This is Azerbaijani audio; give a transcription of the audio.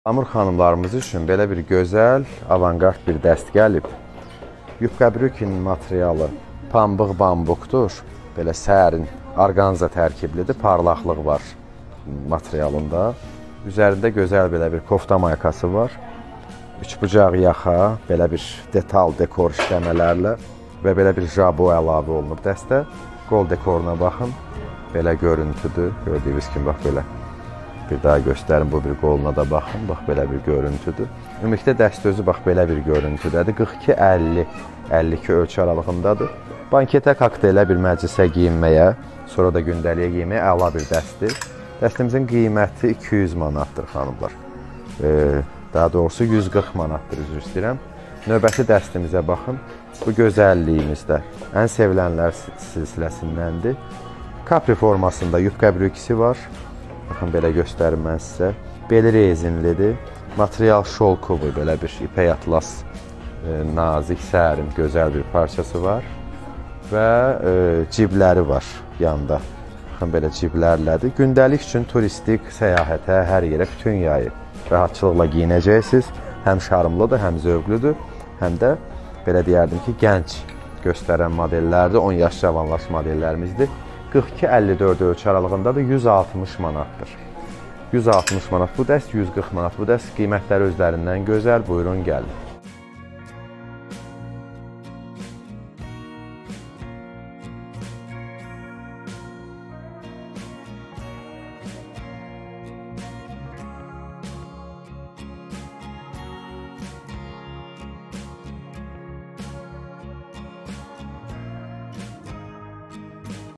Amur xanımlarımız üçün belə bir gözəl, avangard bir dəst gəlib. Yupqa brükin materialı pambıq bambukdur. Belə sərin, orqanza tərkiblidir, parlaqlıq var materialında. Üzərində gözəl belə bir kofta maykası var. Üçbucaq yaxa, belə bir detal dekor işləmələrlə və belə bir jabo əlavə olunub dəstə. Qol dekoruna baxın, belə görüntüdür. Gördüyünüz kimi, bax belə. Bir daha göstərin, bu bir qoluna da baxın, bax belə bir görüntüdür. Ümumilikdə dəst özü bax belə bir görüntüdədir. 42-50-52 ölçü aralığındadır. Banketə, kokteylə, bir məclisə geyinməyə, sonra da gündəliyə geyinməyə əla bir dəstdir. Dəstimizin qiyməti 200 manatdır xanımlar. Daha doğrusu 140 manatdır, üzr istəyirəm. Növbəti dəstimizə baxın. Bu gözəlliyimizdə ən sevilənlər silsiləsindəndir. Kapri formasında yupqa brükisi var. Baxın, belə göstərim mən sizə. Beli rezinlidir. Material şolkovu, belə bir ipək atlas, nazik, sərin, gözəl bir parçası var. Və cibləri var yanda. Baxın, belə ciblərlədir. Gündəlik üçün turistik səyahətə, hər yerə, bütün yayı rahatçılıqla giyinəcəksiniz. Həm şarmlıdır, həm zövqlüdür, həm də belə deyərdim ki, gənc göstərən modellərdir. 10 yaş cavanlaş modellərimizdir. 42-54 ölçü aralığındadır, 160 manatdır. 160 manat bu dəst, 140 manat bu dəst. Qiymətləri özlərindən gözəl, buyurun gəlin.